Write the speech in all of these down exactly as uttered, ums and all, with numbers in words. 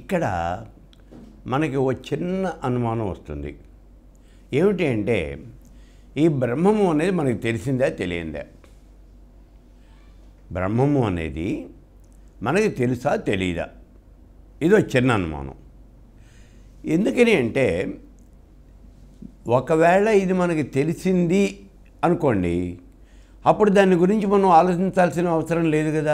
ఇక్కడ మనకి ఓ చిన్న అనుమానం వస్తుంది. ఏమిటి అంటే ఈ బ్రహ్మము అనేది మనకి తెలిసిందా తెలియందా? బ్రహ్మము అనేది మనకి తెలుసా తెలియదా? ఇదో చిన్న అనుమానం. ఎందుకని అంటే ఒకవేళ ఇది మనకి తెలిసింది అనుకోండి, అప్పుడు దాని గురించి మనం ఆలోచించాల్సిన అవసరం లేదు కదా.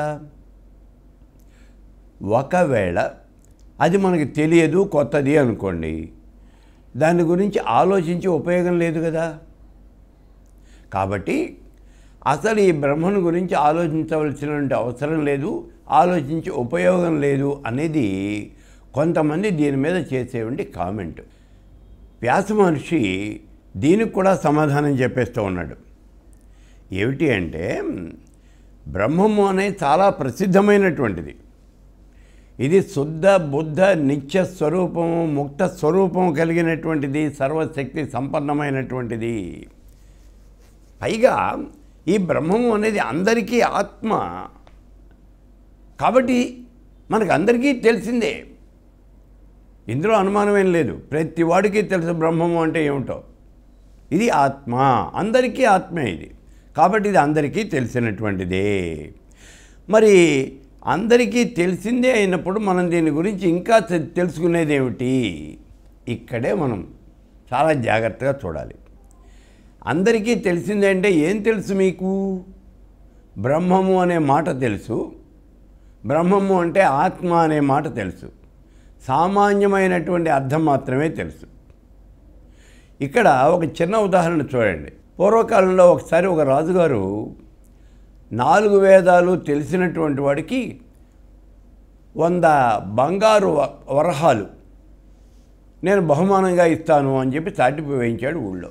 ఒకవేళ అది మనకి తెలియదు, కొత్తది అనుకోండి, దాని గురించి ఆలోచించి ఉపయోగం లేదు కదా. కాబట్టి అసలు ఈ బ్రహ్మను గురించి ఆలోచించవలసినటువంటి అవసరం లేదు, ఆలోచించి ఉపయోగం లేదు అనేది కొంతమంది దీని మీద చేసేవంటి కామెంట్. వ్యాస మహర్షి దీనికి కూడా సమాధానం చెప్పేస్తూ ఉన్నాడు. ఏమిటి అంటే బ్రహ్మము అనేది చాలా ప్రసిద్ధమైనటువంటిది. ఇది శుద్ధ బుద్ధ నిత్య స్వరూపము, ముక్త స్వరూపము కలిగినటువంటిది, సర్వశక్తి సంపన్నమైనటువంటిది. పైగా ఈ బ్రహ్మము అనేది అందరికీ ఆత్మ కాబట్టి మనకు అందరికీ తెలిసిందే, ఇందులో అనుమానమేం లేదు. ప్రతి వాడికి తెలుసు బ్రహ్మము అంటే ఏమిటో. ఇది ఆత్మ, అందరికీ ఆత్మే ఇది, కాబట్టి ఇది అందరికీ తెలిసినటువంటిదే. మరి అందరికీ తెలిసిందే అయినప్పుడు మనం దీని గురించి ఇంకా తెలుసుకునేది ఏమిటి? ఇక్కడే మనం చాలా జాగ్రత్తగా చూడాలి. అందరికీ తెలిసిందే అంటే ఏం తెలుసు మీకు? బ్రహ్మము అనే మాట తెలుసు, బ్రహ్మము అంటే ఆత్మ అనే మాట తెలుసు, సామాన్యమైనటువంటి అర్థం మాత్రమే తెలుసు. ఇక్కడ ఒక చిన్న ఉదాహరణ చూడండి. పూర్వకాలంలో ఒకసారి ఒక రాజుగారు నాలుగు వేదాలు తెలిసినటువంటి వాడికి వంద బంగారు వరహాలు నేను బహుమానంగా ఇస్తాను అని చెప్పి చాటింపు వేయించాడు ఊళ్ళో.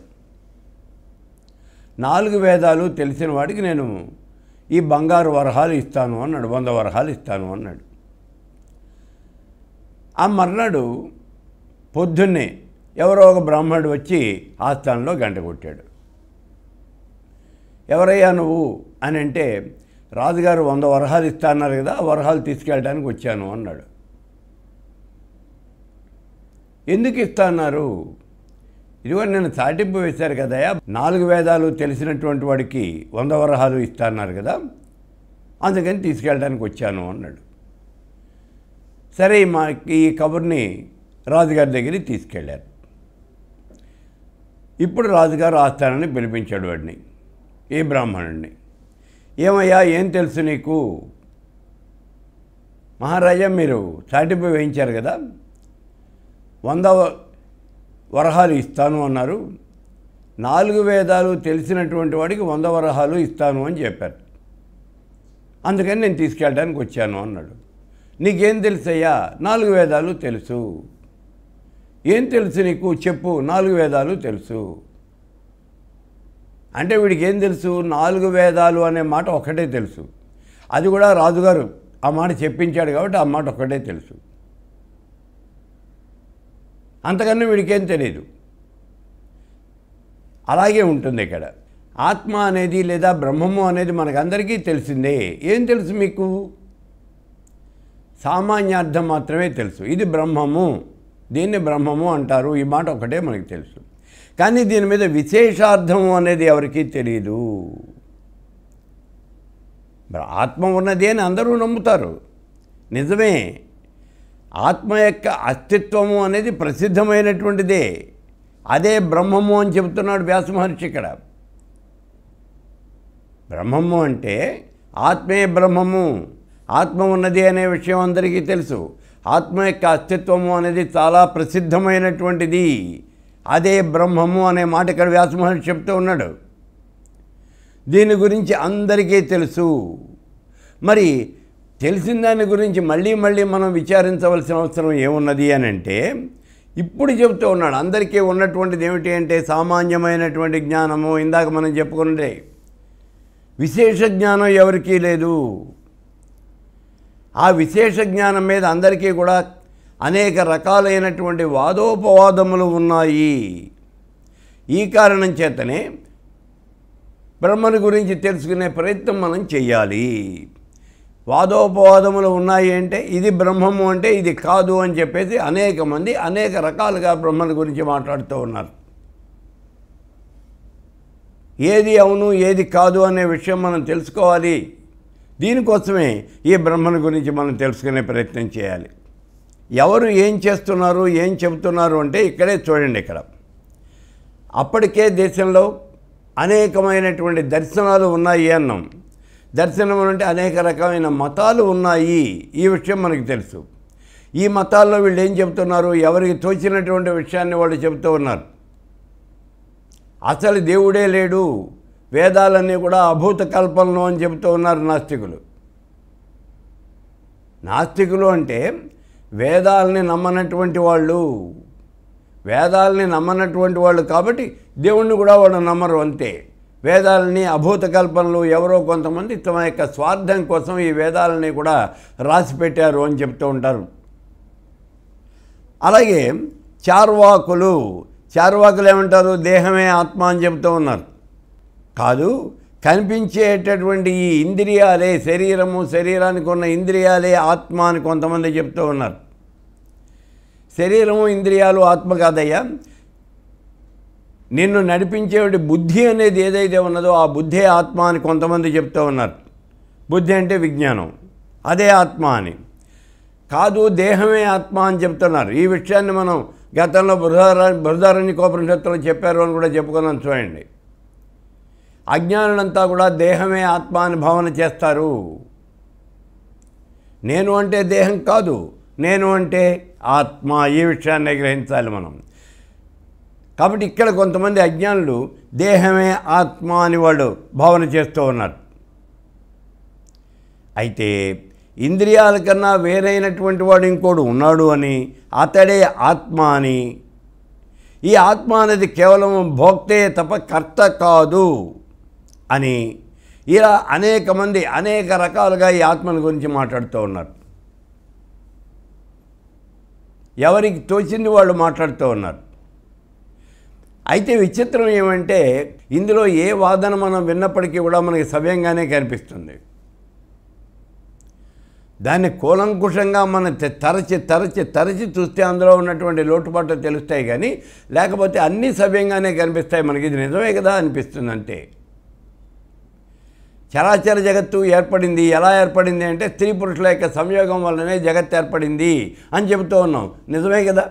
నాలుగు వేదాలు తెలిసిన వాడికి నేను ఈ బంగారు వరహాలు ఇస్తాను అన్నాడు, వంద వరహాలు ఇస్తాను అన్నాడు. ఆ మర్నాడు పొద్దున్నే ఎవరో ఒక బ్రాహ్మణుడు వచ్చి ఆస్థానంలో గంట కొట్టాడు. ఎవరయ్యా నువ్వు అని అంటే, రాజుగారు వంద వరహాలు ఇస్తా అన్నారు కదా, ఆ వరహాలు తీసుకెళ్ళడానికి వచ్చాను అన్నాడు. ఎందుకు ఇస్తా అన్నారు? ఇదిగో నేను చాటింపు వేశారు కదయా, నాలుగు వేదాలు తెలిసినటువంటి వాడికి వంద వరహాలు ఇస్తా అన్నారు కదా, అందుకని తీసుకెళ్ళడానికి వచ్చాను అన్నాడు. సరే, మా ఈ కబుర్ని రాజుగారి దగ్గరికి తీసుకెళ్ళారు. ఇప్పుడు రాజుగారు ఆస్థానాన్ని పిలిపించాడు వాడిని, ఏ బ్రాహ్మణుడిని. ఏమయ్యా, ఏం తెలుసు నీకు? మహారాజా, మీరు చాటింపు వేయించారు కదా, వంద వరహాలు ఇస్తాను అన్నారు, నాలుగు వేదాలు తెలిసినటువంటి వాడికి వంద వరహాలు ఇస్తాను అని చెప్పారు, అందుకని నేను తీసుకెళ్ళడానికి వచ్చాను అన్నాడు. నీకేం తెలుసయ్యా? నాలుగు వేదాలు తెలుసు. ఏం తెలుసు నీకు? చెప్పు. నాలుగు వేదాలు తెలుసు అంటే వీడికి ఏం తెలుసు? నాలుగు వేదాలు అనే మాట ఒక్కటే తెలుసు. అది కూడా రాజుగారు ఆ మాట చెప్పించాడు కాబట్టి ఆ మాట ఒక్కటే తెలుసు, అంతకన్నా వీడికేం తెలియదు. అలాగే ఉంటుంది ఇక్కడ. ఆత్మ అనేది లేదా బ్రహ్మము అనేది మనకందరికీ తెలిసిందే. ఏం తెలుసు మీకు? సామాన్యార్థం మాత్రమే తెలుసు. ఇది బ్రహ్మము, దీన్ని బ్రహ్మము అంటారు, ఈ మాట ఒకటే మనకు తెలుసు. కానీ దీని మీద విశేషార్థము అనేది ఎవరికీ తెలియదు. ఆత్మ ఉన్నది అని అందరూ నమ్ముతారు, నిజమే. ఆత్మ యొక్క అస్తిత్వము అనేది ప్రసిద్ధమైనటువంటిదే, అదే బ్రహ్మము అని చెబుతున్నాడు వ్యాస మహర్షి ఇక్కడ. బ్రహ్మము అంటే ఆత్మే బ్రహ్మము, ఆత్మ ఉన్నది అనే విషయం అందరికీ తెలుసు. ఆత్మ యొక్క అస్తిత్వము అనేది చాలా ప్రసిద్ధమైనటువంటిది, అదే బ్రహ్మము అనే మాట ఇక్కడ వ్యాస మహర్షి చెప్తూ ఉన్నాడు. దీని గురించి అందరికీ తెలుసు. మరి తెలిసిన దాని గురించి మళ్ళీ మళ్ళీ మనం విచారించవలసిన అవసరం ఏమున్నది అని అంటే, ఇప్పుడు చెబుతూ ఉన్నాడు. అందరికీ ఉన్నటువంటిది ఏమిటి అంటే సామాన్యమైనటువంటి జ్ఞానము. ఇందాక మనం చెప్పుకున్నదే, విశేష జ్ఞానం ఎవరికీ లేదు. ఆ విశేష జ్ఞానం మీద అందరికీ కూడా అనేక రకాలైనటువంటి వాదోపవాదములు ఉన్నాయి. ఈ కారణం చేతనే బ్రహ్మను గురించి తెలుసుకునే ప్రయత్నం మనం చేయాలి. వాదోపవాదములు ఉన్నాయి అంటే ఇది బ్రహ్మము అంటే ఇది కాదు అని చెప్పేసి అనేక మంది అనేక రకాలుగా బ్రహ్మను గురించి మాట్లాడుతూ ఉన్నారు. ఏది అవును ఏది కాదు అనే విషయం మనం తెలుసుకోవాలి. దీనికోసమే ఈ బ్రహ్మను గురించి మనం తెలుసుకునే ప్రయత్నం చేయాలి. ఎవరు ఏం చేస్తున్నారు ఏం చెబుతున్నారు అంటే ఇక్కడే చూడండి. ఇక్కడ అప్పటికే దేశంలో అనేకమైనటువంటి దర్శనాలు ఉన్నాయి అన్నాం. దర్శనం అంటే అనేక రకమైన మతాలు ఉన్నాయి, ఈ విషయం మనకు తెలుసు. ఈ మతాల్లో వీళ్ళు ఏం చెబుతున్నారు, ఎవరికి తోచినటువంటి విషయాన్ని వాళ్ళు చెబుతూ ఉన్నారు. అసలు దేవుడే లేడు, వేదాలన్నీ కూడా అభూత కల్పనలు అని చెబుతూ ఉన్నారు నాస్తికులు. నాస్తికులు అంటే వేదాలని నమ్మనటువంటి వాళ్ళు, వేదాలని నమ్మనటువంటి వాళ్ళు కాబట్టి దేవుణ్ణి కూడా వాళ్ళు నమ్మరు అంతే. వేదాలని అభూత కల్పనలు ఎవరో కొంతమంది తమ యొక్క స్వార్థం కోసం ఈ వేదాలని కూడా రాసి పెట్టారు అని చెప్తూ ఉంటారు. అలాగే చార్వాకులు చార్వాకులు ఏమంటారు, దేహమే ఆత్మ అని చెప్తూ ఉన్నారు. కాదు, కనిపించేటటువంటి ఈ ఇంద్రియాలే శరీరము, శరీరానికి ఉన్న ఇంద్రియాలే ఆత్మ అని కొంతమంది చెప్తూ ఉన్నారు. శరీరము ఇంద్రియాలు ఆత్మ కాదయ్యా, నిన్ను నడిపించేటి బుద్ధి అనేది ఏదైతే ఉన్నదో ఆ బుద్ధే ఆత్మ అని కొంతమంది చెప్తూ ఉన్నారు. బుద్ధి అంటే విజ్ఞానం, అదే ఆత్మ అని. కాదు, దేహమే ఆత్మ అని చెప్తున్నారు. ఈ విషయాన్ని మనం గతంలో బృహదార బృహదారణ్యకోపనిషత్తులో చెప్పారు అని కూడా చెప్పుకున్నాం. చూడండి, అజ్ఞానులంతా కూడా దేహమే ఆత్మ అని భావన చేస్తారు. నేను అంటే దేహం కాదు, నేను అంటే ఆత్మ. ఈ విషయాన్ని గ్రహించాలి మనం. కాబట్టి ఇక్కడ కొంతమంది అజ్ఞానులు దేహమే ఆత్మ అని వాళ్ళు భావన చేస్తూ ఉన్నారు. అయితే ఇంద్రియాల కన్నా వేరైనటువంటి వాడు ఇంకోడు ఉన్నాడు అని, అతడే ఆత్మ అని, ఈ ఆత్మ అనేది కేవలం భోక్తే తప్ప కర్త కాదు అని ఇలా అనేక మంది అనేక రకాలుగా ఈ ఆత్మల గురించి మాట్లాడుతూ ఉన్నారు. ఎవరికి తోచింది వాళ్ళు మాట్లాడుతూ ఉన్నారు. అయితే విచిత్రం ఏమంటే ఇందులో ఏ వాదన మనం విన్నప్పటికీ కూడా మనకి సవ్యంగానే కనిపిస్తుంది. దాన్ని కూలంకుషంగా మనం తరచి తరచి తరచి చూస్తే అందులో ఉన్నటువంటి లోటుపాట్లు తెలుస్తాయి, కానీ లేకపోతే అన్నీ సవ్యంగానే కనిపిస్తాయి మనకి. ఇది నిజమే కదా అనిపిస్తుంది అంతే. చరాచర జగత్తు ఏర్పడింది, ఎలా ఏర్పడింది అంటే స్త్రీ పురుషుల యొక్క సంయోగం వల్లనే జగత్తు ఏర్పడింది అని చెబుతూ ఉన్నాం. నిజమే కదా,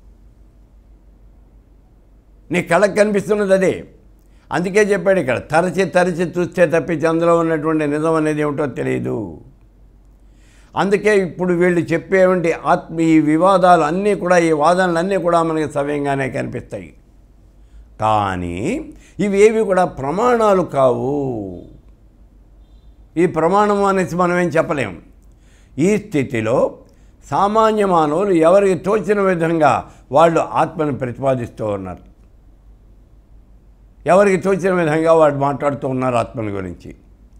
నీ కళ్ళకు కనిపిస్తున్నది అదే. అందుకే చెప్పాడు ఇక్కడ, తరచి తరచి చూస్తే తప్పించి అందులో ఉన్నటువంటి నిజం అనేది ఏమిటో తెలియదు. అందుకే ఇప్పుడు వీళ్ళు చెప్పేటువంటి ఆత్మ ఈ వివాదాలు అన్నీ కూడా, ఈ వాదనలు అన్నీ కూడా మనకి సవ్యంగానే కనిపిస్తాయి. కానీ ఇవేవి కూడా ప్రమాణాలు కావు. ఈ ప్రమాణం అనేసి మనం ఏం చెప్పలేం. ఈ స్థితిలో సామాన్య మానవులు ఎవరికి తోచిన విధంగా వాళ్ళు ఆత్మను ప్రతిపాదిస్తూ ఉన్నారు, ఎవరికి తోచిన విధంగా వాళ్ళు మాట్లాడుతూ ఉన్నారు ఆత్మల గురించి.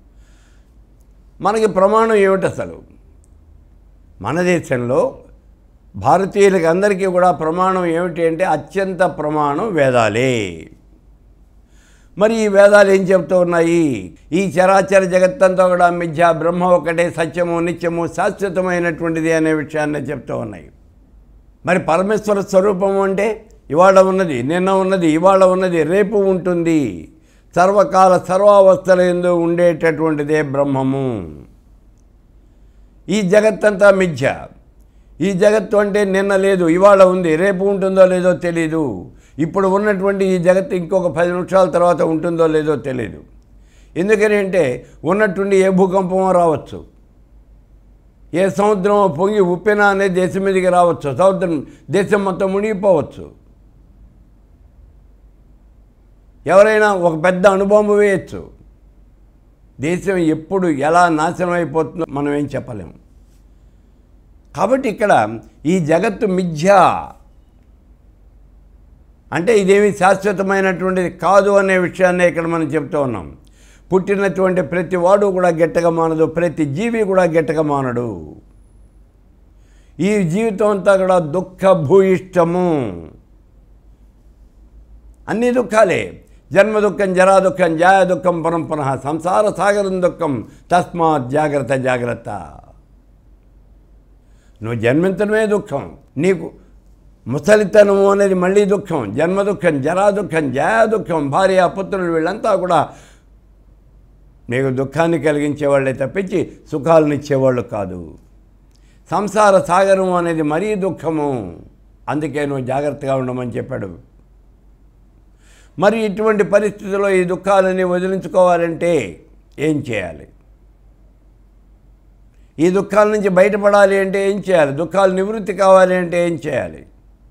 మనకి ప్రమాణం ఏమిటి అసలు? మన దేశంలో భారతీయులకి అందరికీ కూడా ప్రమాణం ఏమిటి అంటే అత్యంత ప్రమాణం వేదాలే. మరి ఈ వేదాలు ఏం చెప్తూ ఉన్నాయి? ఈ చరాచర జగత్తంతా కూడా మిథ్యా, బ్రహ్మ ఒకటే సత్యము, నిత్యము, శాశ్వతమైనటువంటిది అనే విషయాన్ని చెప్తూ ఉన్నాయి. మరి పరమేశ్వర స్వరూపము అంటే ఇవాళ ఉన్నది, నిన్న ఉన్నది, ఇవాళ ఉన్నది, రేపు ఉంటుంది, సర్వకాల సర్వావస్థల యందు ఉండేటటువంటిదే బ్రహ్మము. ఈ జగత్తంతా మిథ్య. ఈ జగత్తు అంటే నిన్న లేదు, ఇవాళ ఉంది, రేపు ఉంటుందో లేదో తెలీదు. ఇప్పుడు ఉన్నటువంటి ఈ జగత్తు ఇంకొక పది నిమిషాల తర్వాత ఉంటుందో లేదో తెలీదు. ఎందుకని అంటే ఉన్నట్టుండి ఏ భూకంపమో రావచ్చు, ఏ సముద్రమో పొంగి ఉప్పెన అనేది దేశం మీదకి రావచ్చు, సముద్రం దేశం మొత్తం మునిగిపోవచ్చు. ఎవరైనా ఒక పెద్ద అనుభవం వేయచ్చు. దేశం ఎప్పుడు ఎలా నాశనం అయిపోతుందో మనం ఏం చెప్పలేము. కాబట్టి ఇక్కడ ఈ జగత్తు మిథ్య అంటే ఇదేమి శాశ్వతమైనటువంటిది కాదు అనే విషయాన్ని ఇక్కడ మనం చెప్తూ ఉన్నాం. పుట్టినటువంటి ప్రతి వాడు కూడా గెట్టగా మానడు, ప్రతి జీవి కూడా గెట్టగా మానడు. ఈ జీవితం అంతా కూడా దుఃఖ భూయిష్టము, అన్ని దుఃఖాలే. జన్మ దుఃఖం జరా దుఃఖం జాయ దుఃఖం పునః పునః సంసార సాగరం దుఃఖం తస్మాత్ జాగ్రత్త జాగ్రత్త. నువ్వు జన్మించడమే దుఃఖం, నీకు ముసలితనము అనేది మళ్ళీ దుఃఖం, జన్మ దుఃఖం జరా దుఃఖం జాయ దుఃఖం, భార్య పుత్రులు వీళ్ళంతా కూడా నీకు దుఃఖాన్ని కలిగించేవాళ్ళే తప్పించి సుఖాలను ఇచ్చేవాళ్ళు కాదు. సంసార సాగరం అనేది మరీ దుఃఖము, అందుకే నువ్వు జాగ్రత్తగా ఉండమని చెప్పాడు. మరి ఇటువంటి పరిస్థితుల్లో ఈ దుఃఖాలని వదిలించుకోవాలంటే ఏం చేయాలి? ఈ దుఃఖాల నుంచి బయటపడాలి అంటే ఏం చేయాలి? దుఃఖాలు నివృత్తి కావాలి అంటే ఏం చేయాలి?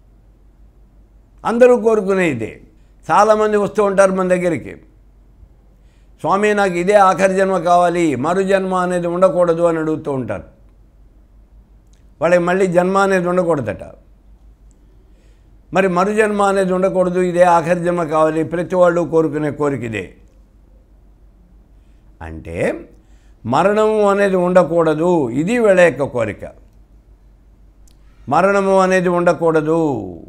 అందరూ కోరుకునేదే. చాలామంది వస్తూ ఉంటారు మన దగ్గరికి, స్వామి నాకు ఇదే ఆఖరి జన్మ కావాలి, మరు జన్మ అనేది ఉండకూడదు అని అడుగుతూ ఉంటారు. వాళ్ళకి మళ్ళీ జన్మ అనేది ఉండకూడదట. మరి మరు జన్మ అనేది ఉండకూడదు, ఇదే ఆఖరి జన్మ కావాలి, ప్రతి వాళ్ళు కోరుకునే కోరిక ఇదే. అంటే మరణము అనేది ఉండకూడదు, ఇది వీళ్ళ యొక్క కోరిక. మరణము అనేది ఉండకూడదు.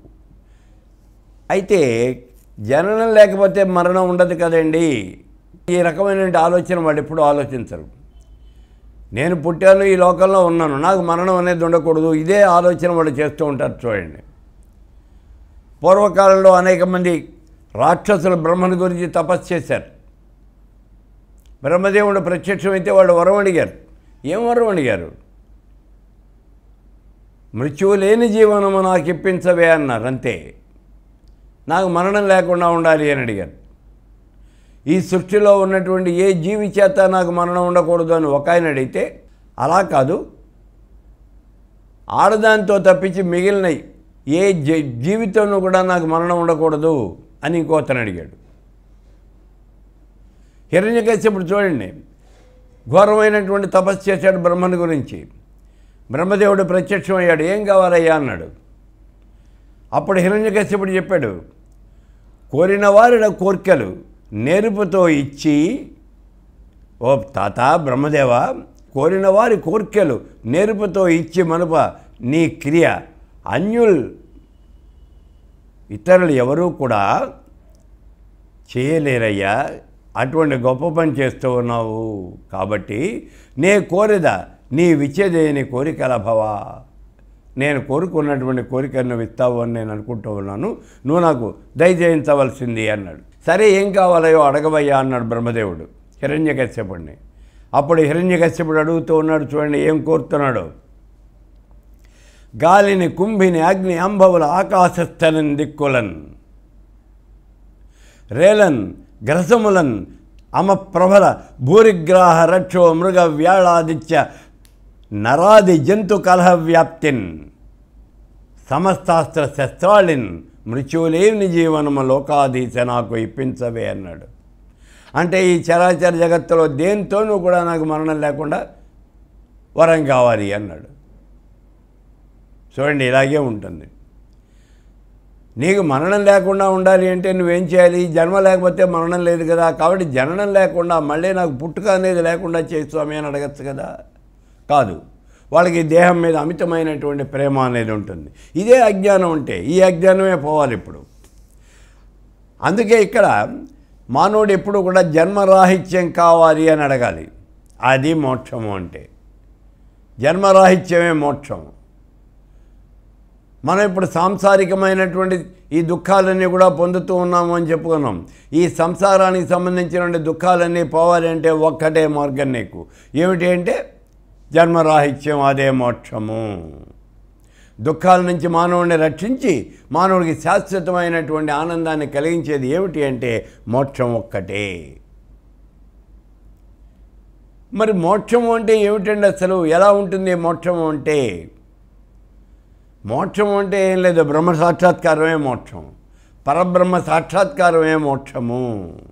అయితే జననం లేకపోతే మరణం ఉండదు కదండి. ఈ రకమైన ఆలోచన వాళ్ళు ఎప్పుడూ ఆలోచించరు. నేను పుట్టాను, ఈ లోకంలో ఉన్నాను, నాకు మరణం అనేది ఉండకూడదు, ఇదే ఆలోచన వాళ్ళు చేస్తూ ఉంటారు. చూడండి, పూర్వకాలంలో అనేక మంది రాక్షసులు బ్రహ్మను గురించి తపస్సు చేశారు. బ్రహ్మదేవుడు ప్రత్యక్షమైతే వాళ్ళు వరం అడిగారు. ఏం వరం అడిగారు? మృత్యువు లేని జీవనము నాకు ఇప్పించవే అన్నారు. అంతే, నాకు మరణం లేకుండా ఉండాలి అని అడిగారు. ఈ సృష్టిలో ఉన్నటువంటి ఏ జీవి చేత నాకు మరణం ఉండకూడదు అని ఒక ఆయన అడిగితే, అలా కాదు, ఆడదానితో తప్పించి మిగిలిన ఏ జీవితంలో కూడా నాకు మరణం ఉండకూడదు అని ఇంకోతను అడిగాడు. హిరణ్యకశ్యపుడు చూడండి, ఘోరమైనటువంటి తపస్సు చేశాడు బ్రహ్మను గురించి. బ్రహ్మదేవుడు ప్రత్యక్షమయ్యాడు. ఏం కావాలయ్యా అన్నాడు. అప్పుడు హిరణ్యకశ్యపుడు చెప్పాడు, కోరిన వారిన కోర్కెలు నేర్పుతో ఇచ్చి, ఓ తాత బ్రహ్మదేవ, కోరిన వారి కోర్కెలు నేర్పుతో ఇచ్చి మనుప నీ క్రియ అన్యుల్ ఇతరులు ఎవరూ కూడా చేయలేరయ్యా, అటువంటి గొప్ప పని చేస్తూ ఉన్నావు. కాబట్టి నే కోరిదా నీ విచ్చేదేని కోరికల భవా, నేను కోరుకున్నటువంటి కోరికను నువ్వు ఇస్తావు అని నేను అనుకుంటూ ఉన్నాను, నువ్వు నాకు దయచేయించవలసింది అన్నాడు. సరే, ఏం కావాలయో అడగవయ్యా అన్నాడు బ్రహ్మదేవుడు హిరణ్యకశ్యపుడిని. అప్పుడు హిరణ్యకశ్యపుడు అడుగుతూ ఉన్నాడు. చూడండి ఏం కోరుతున్నాడు. గాలిని కుంభిని అగ్ని అంబవుల ఆకాశస్థలన్ దిక్కులన్ రేలన్ గ్రసములన్ అమప్రభల భూరిగ్రాహ రక్షో మృగ వ్యాళాదిత్య నరాది జంతు కలహ వ్యాప్తిన్ సమస్తాస్త్ర శస్త్రాళిన్ మృత్యులేని జీవనము లోకాధీశ నాకు ఇప్పించవే అన్నాడు. అంటే ఈ చరాచర జగత్తులో దేంతోనూ కూడా నాకు మరణం లేకుండా వరం కావాలి అన్నాడు. చూడండి, ఇలాగే ఉంటుంది. నీకు మరణం లేకుండా ఉండాలి అంటే నువ్వేం చేయాలి? జన్మ లేకపోతే మరణం లేదు కదా, కాబట్టి జననం లేకుండా మళ్ళీ నాకు పుట్టుక అనేది లేకుండా చేయి స్వామి అని అడగచ్చు కదా. కాదు, వాళ్ళకి దేహం మీద అమితమైనటువంటి ప్రేమ అనేది ఉంటుంది. ఇదే అజ్ఞానం ఉంటే ఈ అజ్ఞానమే పోవాలి ఇప్పుడు. అందుకే ఇక్కడ మానవుడు ఎప్పుడు కూడా జన్మరాహిత్యం కావాలి అని అడగాలి. అది మోక్షము అంటే. జన్మరాహిత్యమే మోక్షము. మనం ఇప్పుడు సాంసారికమైనటువంటి ఈ దుఃఖాలన్నీ కూడా పొందుతూ ఉన్నాము అని చెప్పుకున్నాం. ఈ సంసారానికి సంబంధించినటువంటి దుఃఖాలన్నీ పోవాలి అంటే ఒక్కటే మార్గం నీకు. ఏమిటి అంటే జన్మరాహిత్యం, అదే మోక్షము. దుఃఖాల నుంచి మానవుడిని రక్షించి మానవుడికి శాశ్వతమైనటువంటి ఆనందాన్ని కలిగించేది ఏమిటి అంటే మోక్షం ఒక్కటే. మరి మోక్షము అంటే ఏమిటండి అసలు? ఎలా ఉంటుంది మోక్షము అంటే? మోక్షం అంటే ఏం లేదు, బ్రహ్మ సాక్షాత్కారమే మోక్షం. పరబ్రహ్మ సాక్షాత్కారమే మోక్షము.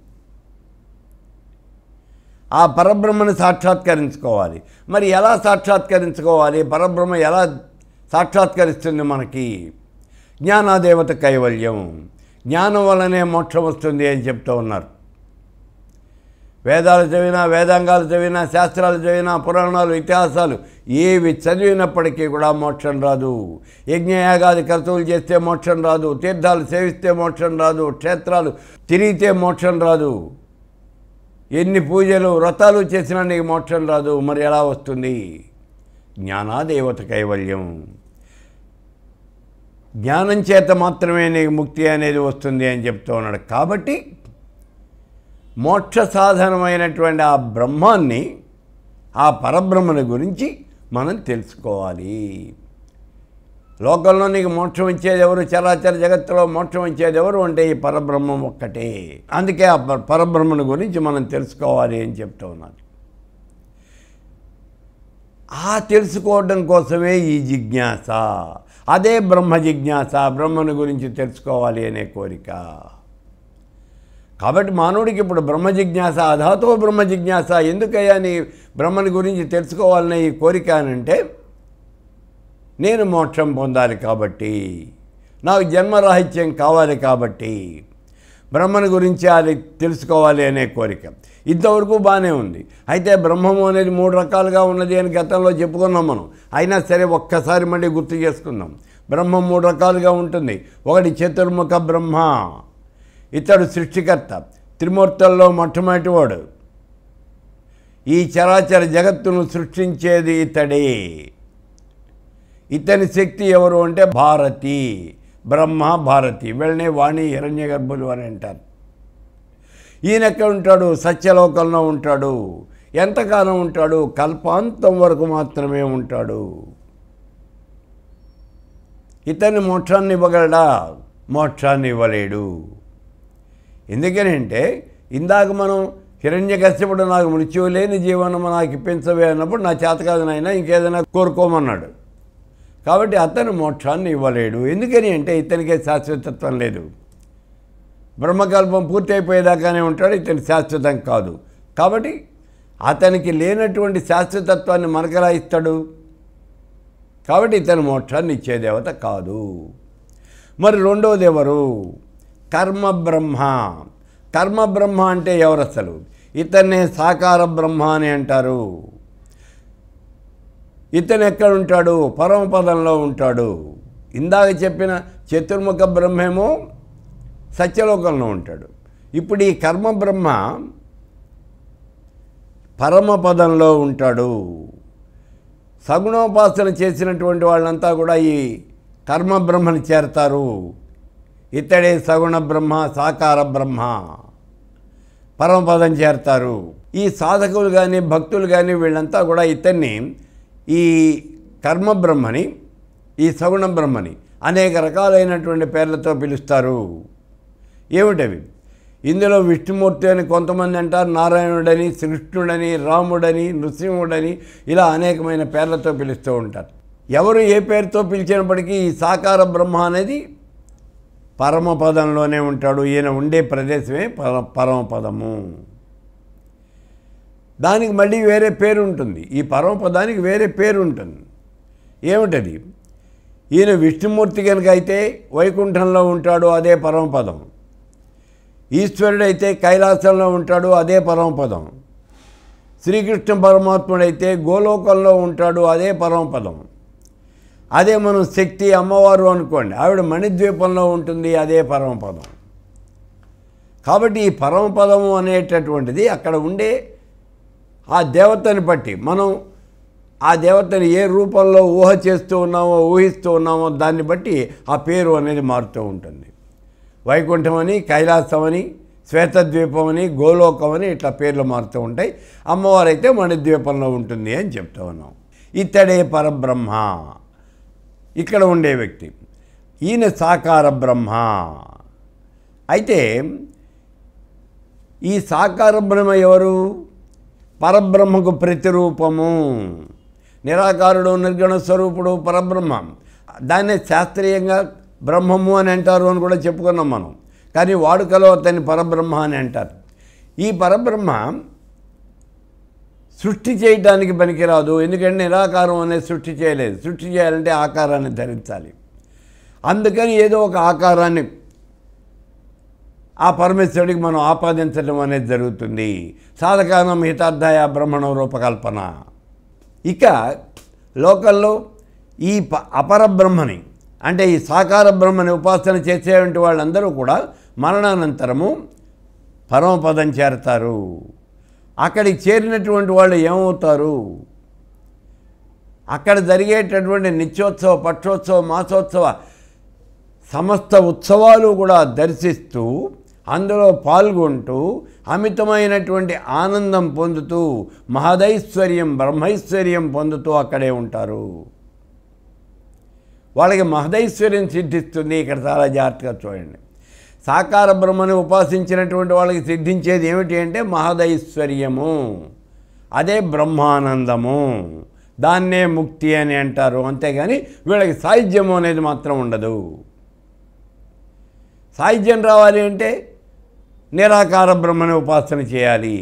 ఆ పరబ్రహ్మని సాక్షాత్కరించుకోవాలి. మరి ఎలా సాక్షాత్కరించుకోవాలి? పరబ్రహ్మ ఎలా సాక్షాత్కరిస్తుంది మనకి? జ్ఞానాదేవత కైవల్యం, జ్ఞానం వల్లనే మోక్షం వస్తుంది అని చెప్తూ ఉన్నారు. వేదాలు చదివినా, వేదాంగాలు చదివినా, శాస్త్రాలు చదివినా, పురాణాలు, ఇతిహాసాలు ఏవి చదివినప్పటికీ కూడా మోక్షం రాదు. యజ్ఞయాగాది కర్తవులు చేస్తే మోక్షం రాదు. తీర్థాలు సేవిస్తే మోక్షం రాదు. క్షేత్రాలు తిరిగితే మోక్షం రాదు. ఎన్ని పూజలు వ్రతాలు చేసినా నీకు మోక్షం రాదు. మరి ఎలా వస్తుంది? జ్ఞానాదేవత కైవల్యం. జ్ఞానం చేత మాత్రమే నీకు ముక్తి అనేది వస్తుంది అని చెప్తూ ఉన్నాడు. కాబట్టి మోక్ష సాధనమైనటువంటి ఆ బ్రహ్మాన్ని, ఆ పరబ్రహ్మని గురించి మనం తెలుసుకోవాలి. లోకంలో నీకు మోక్షం ఇచ్చేది ఎవరు? చరాచర జగత్తులో మోక్షం ఇచ్చేది ఎవరు అంటే ఈ పరబ్రహ్మం ఒక్కటే. అందుకే ఆ పరబ్రహ్మని గురించి మనం తెలుసుకోవాలి అని చెప్తూ ఉన్నాను. ఆ తెలుసుకోవడం కోసమే ఈ జిజ్ఞాస. అదే బ్రహ్మ జిజ్ఞాస, బ్రహ్మను గురించి తెలుసుకోవాలి అనే కోరిక. కాబట్టి మానవుడికి ఇప్పుడు బ్రహ్మ జిజ్ఞాస, అధాతో బ్రహ్మ జిజ్ఞాస. ఎందుకయ్యా నీ బ్రహ్మని గురించి తెలుసుకోవాలనే ఈ కోరిక అనంటే, నేను మోక్షం పొందాలి కాబట్టి, నాకు జన్మరాహిత్యం కావాలి కాబట్టి బ్రహ్మని గురించి అది తెలుసుకోవాలి అనే కోరిక. ఇంతవరకు బాగానే ఉంది. అయితే బ్రహ్మము అనేది మూడు రకాలుగా ఉన్నది అని గతంలో చెప్పుకున్నాం మనం. అయినా సరే ఒక్కసారి మళ్ళీ గుర్తు చేసుకుందాం. బ్రహ్మం మూడు రకాలుగా ఉంటుంది. ఒకటి చతుర్ముఖ బ్రహ్మ, ఇతడు సృష్టికర్త, త్రిమూర్తుల్లో మొట్టమొదటివాడు. ఈ చరాచర జగత్తును సృష్టించేది ఇతడే. ఇతని శక్తి ఎవరు అంటే భారతి, బ్రహ్మ భారతి. వీళ్ళనే వాణి హిరణ్య గర్భులు అని అంటారు. ఈయన ఎక్కడ ఉంటాడు? సత్యలోకంలో ఉంటాడు. ఎంతకాలం ఉంటాడు? కల్పాంతం వరకు మాత్రమే ఉంటాడు. ఇతన్ని మోక్షాన్ని ఇవ్వగలడా? మోక్షాన్ని ఇవ్వలేడు. ఎందుకనంటే ఇందాక మనం హిరణ్యకశ్యపుడు నాకు మృత్యువు లేని జీవనం నాకు ఇప్పించవే అన్నప్పుడు నా చేత కాదు నాయన ఇంకేదైనా కోరుకోమన్నాడు. కాబట్టి అతను మోక్షాన్ని ఇవ్వలేడు. ఎందుకని అంటే ఇతనికే శాశ్వతత్వం లేదు. బ్రహ్మకల్పం పూర్తి అయిపోయేదాకానే ఉంటాడు. ఇతని శాశ్వతం కాదు. కాబట్టి అతనికి లేనటువంటి శాశ్వతత్వాన్ని మనకలా ఇస్తాడు. కాబట్టి ఇతను మోక్షాన్ని ఇచ్చే దేవత కాదు. మరి రెండవది ఎవరు? కర్మ బ్రహ్మ. కర్మ బ్రహ్మ అంటే ఎవరు అసలు? ఇతన్నే సాకార బ్రహ్మ అని అంటారు. ఇతను ఎక్కడ ఉంటాడు? పరమపదంలో ఉంటాడు. ఇందాక చెప్పిన చతుర్ముఖ బ్రహ్మేమో సత్యలోకంలో ఉంటాడు. ఇప్పుడు ఈ కర్మ బ్రహ్మ పరమపదంలో ఉంటాడు. సగుణోపాసన చేసినటువంటి వాళ్ళంతా కూడా ఈ కర్మ బ్రహ్మని చేరతారు. ఇతడే సగుణ బ్రహ్మ, సాకార బ్రహ్మ, పరమపదం చేరతారు. ఈ సాధకులు కానీ భక్తులు కానీ వీళ్ళంతా కూడా ఇతన్ని ఈ కర్మ బ్రహ్మని, ఈ సగుణ బ్రహ్మని అనేక రకాలైనటువంటి పేర్లతో పిలుస్తారు. ఏమిటవి? ఇందులో విష్ణుమూర్తి అని కొంతమంది అంటారు, నారాయణుడని, కృష్ణుడని, రాముడని, నృసింహుడని, ఇలా అనేకమైన పేర్లతో పిలుస్తూ ఉంటారు. ఎవరు ఏ పేరుతో పిలిచినప్పటికీ ఈ సాకార బ్రహ్మ అనేది పరమపదంలోనే ఉంటాడు. ఈయన ఉండే ప్రదేశమే పర పరమపదము. దానికి మళ్ళీ వేరే పేరు ఉంటుంది. ఈ పరమపదానికి వేరే పేరు ఉంటుంది. ఏమిటది? ఈయన విష్ణుమూర్తి కనుక అయితే వైకుంఠంలో ఉంటాడు, అదే పరమపదం. ఈశ్వరుడైతే కైలాసంలో ఉంటాడు, అదే పరమపదం. శ్రీకృష్ణ పరమాత్ముడైతే గోలోకంలో ఉంటాడు, అదే పరమపదం. అదే మనం శక్తి అమ్మవారు అనుకోండి, ఆవిడ మణిద్వీపంలో ఉంటుంది, అదే పరమపదం. కాబట్టి ఈ పరమపదము అనేటటువంటిది అక్కడ ఉండే ఆ దేవతని బట్టి మనం ఆ దేవతని ఏ రూపంలో ఊహ చేస్తూ ఉన్నామో, ఊహిస్తూ ఉన్నామో దాన్ని బట్టి ఆ పేరు అనేది మారుతూ ఉంటుంది. వైకుంఠం అని, కైలాసం అని, శ్వేతద్వీపం అని, గోలోకం అని ఇట్లా పేర్లు మారుతూ ఉంటాయి. అమ్మవారు అయితే మణిద్వీపంలో ఉంటుంది అని చెప్తూ ఉన్నాం. ఇతడే పరబ్రహ్మ, ఇక్కడ ఉండే వ్యక్తి. ఈయన సాకార బ్రహ్మ. అయితే ఈ సాకార బ్రహ్మ ఎవరు? పరబ్రహ్మకు ప్రతిరూపము. నిరాకారుడు, నిర్గుణ స్వరూపుడు పరబ్రహ్మ. దాన్నే శాస్త్రీయంగా బ్రహ్మము అని అంటారు అని కూడా చెప్పుకున్నాం మనం. కానీ వాడుకలో అతన్ని పరబ్రహ్మ అని అంటారు. ఈ పరబ్రహ్మ సృష్టి చేయడానికి పనికిరాదు. ఎందుకంటే నిరాకారం అనేది సృష్టి చేయలేదు. సృష్టి చేయాలంటే ఆకారాన్ని ధరించాలి. అందుకని ఏదో ఒక ఆకారాన్ని ఆ పరమేశ్వరుడికి మనం ఆపాదించడం అనేది జరుగుతుంది. సాధకానం హితార్థాయ బ్రహ్మణం రూపకల్పన. ఇక లోకల్లో ఈ ప అపరబ్రహ్మని అంటే ఈ సాకార బ్రహ్మని ఉపాసన చేసేటువంటి వాళ్ళందరూ కూడా మరణానంతరము పరమపదం చేరతారు. అక్కడికి చేరినటువంటి వాళ్ళు ఏమవుతారు? అక్కడ జరిగేటటువంటి నిత్యోత్సవ, పక్షోత్సవ, మాసోత్సవ సమస్త ఉత్సవాలు కూడా దర్శిస్తూ అందులో పాల్గొంటూ అమితమైనటువంటి ఆనందం పొందుతూ మహదైశ్వర్యం, బ్రహ్మైశ్వర్యం పొందుతూ అక్కడే ఉంటారు. వాళ్ళకి మహదైశ్వర్యం సిద్ధిస్తుంది. ఇక్కడ చాలా జాగ్రత్తగా చూడండి. సాకార బ్రహ్మను ఉపాసించినటువంటి వాళ్ళకి సిద్ధించేది ఏమిటి అంటే మహదైశ్వర్యము, అదే బ్రహ్మానందము, దాన్నే ముక్తి అని అంటారు. అంతేగాని వీళ్ళకి సాయుధ్యము అనేది మాత్రం ఉండదు. సాయుధ్యం రావాలి అంటే నిరాకార బ్రహ్మను ఉపాసన చేయాలి.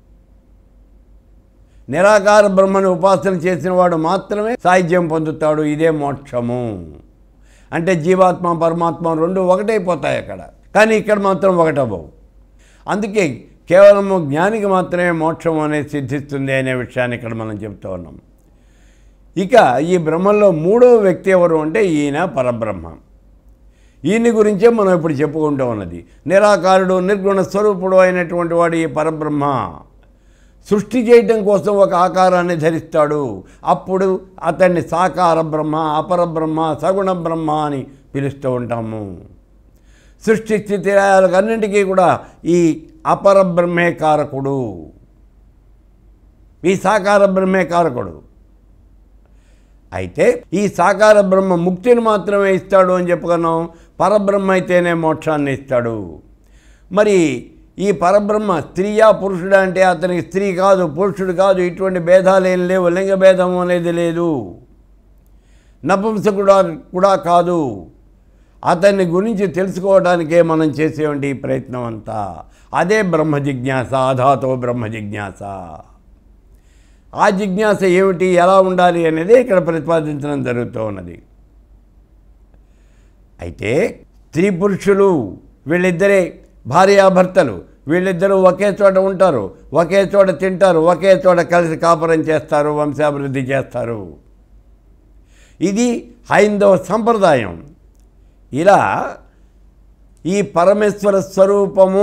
నిరాకార బ్రహ్మను ఉపాసన చేసిన వాడు మాత్రమే సాయుధ్యం పొందుతాడు. ఇదే మోక్షము. అంటే జీవాత్మ పరమాత్మ రెండు ఒకటైపోతాయి అక్కడ, కానీ ఇక్కడ మాత్రం ఒకటవ్వవు. అందుకే కేవలము జ్ఞానికి మాత్రమే మోక్షం అనేది సిద్ధిస్తుంది అనే విషయాన్ని ఇక్కడ మనం చెప్తూ ఉన్నాం. ఇక ఈ బ్రహ్మంలో మూడవ వ్యక్తి ఎవరు అంటే ఈయన పరబ్రహ్మ. ఈయన గురించే మనం ఇప్పుడు చెప్పుకుంటూ ఉన్నది. నిరాకారుడు, నిర్గుణ స్వరూపుడు అయినటువంటి వాడు ఈ పరబ్రహ్మ. సృష్టి చేయటం కోసం ఒక ఆకారాన్ని ధరిస్తాడు. అప్పుడు అతన్ని సాకార బ్రహ్మ, అపరబ్రహ్మ, సగుణ బ్రహ్మ అని పిలుస్తూ ఉంటాము. సృష్టి స్థితి లయాలకన్నింటికీ కూడా ఈ అపరబ్రహ్మే కారకుడు, ఈ సాకార బ్రహ్మే కారకుడు. అయితే ఈ సాకార బ్రహ్మ ముక్తిని మాత్రమే ఇస్తాడు అని చెప్పుకున్నాం. పరబ్రహ్మ అయితేనే మోక్షాన్ని ఇస్తాడు. మరి ఈ పరబ్రహ్మ స్త్రీయా పురుషుడా అంటే అతనికి స్త్రీ కాదు, పురుషుడు కాదు, ఇటువంటి భేదాలు ఏం లేవు. లింగ భేదం అనేది లేదు. నపుంసకుడు కూడా కాదు. అతన్ని గురించి తెలుసుకోవడానికే మనం చేసేటువంటి ప్రయత్నం అంతా అదే బ్రహ్మ జిజ్ఞాస, అధాతో బ్రహ్మ జిజ్ఞాస. ఆ జిజ్ఞాస ఏమిటి, ఎలా ఉండాలి అనేది ఇక్కడ ప్రతిపాదించడం జరుగుతూ ఉన్నది. అయితే స్త్రీ పురుషులు వీళ్ళిద్దరే భార్యాభర్తలు, వీళ్ళిద్దరూ ఒకే చోట ఉంటారు, ఒకే చోట తింటారు, ఒకే చోట కలిసి కాపురం చేస్తారు, వంశాభివృద్ధి చేస్తారు. ఇది హైందవ సంప్రదాయం. ఇలా ఈ పరమేశ్వర స్వరూపము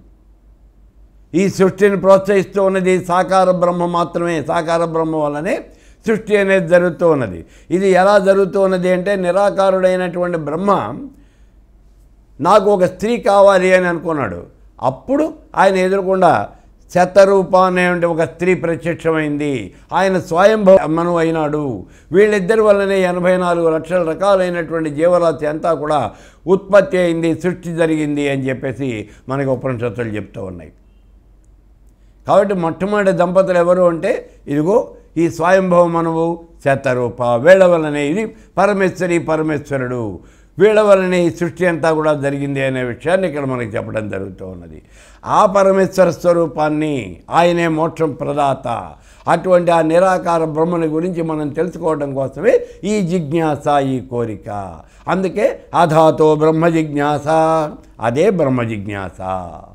ఈ సృష్టిని ప్రోత్సహిస్తూ ఉన్నది సాకార బ్రహ్మ మాత్రమే. సాకార బ్రహ్మ వల్లనే సృష్టి అనేది జరుగుతూ ఉన్నది. ఇది ఎలా జరుగుతూ ఉన్నది అంటే నిరాకారుడైనటువంటి బ్రహ్మ నాకు ఒక స్త్రీ కావాలి అని అనుకున్నాడు. అప్పుడు ఆయన ఎదురుకుండా శతరూప అనే ఒక స్త్రీ ప్రత్యక్షమైంది. ఆయన స్వయంభవమను అయినాడు. వీళ్ళిద్దరి వల్లనే ఎనభై నాలుగు లక్షల రకాలైనటువంటి జీవరాశి అంతా కూడా ఉత్పత్తి అయింది, సృష్టి జరిగింది అని చెప్పేసి మనకి ఉపనిషత్తులు చెప్తూ ఉన్నాయి. కాబట్టి మొట్టమొదటి దంపతులు ఎవరు అంటే ఇదిగో ఈ స్వయంభవ మనువు శతరూప. వీళ్ళ వల్లనే ఇది పరమేశ్వరి పరమేశ్వరుడు, వీళ్ళ వల్లనే ఈ సృష్టి అంతా కూడా జరిగింది అనే విషయాన్ని ఇక్కడ మనకి చెప్పడం జరుగుతూ ఉన్నది. ఆ పరమేశ్వర స్వరూపాన్ని, ఆయనే మోక్షం ప్రదాత, అటువంటి ఆ నిరాకార బ్రహ్మని గురించి మనం తెలుసుకోవడం కోసమే ఈ జిజ్ఞాస, ఈ కోరిక. అందుకే అధాతో బ్రహ్మ జిజ్ఞాస, అదే బ్రహ్మ జిజ్ఞాస.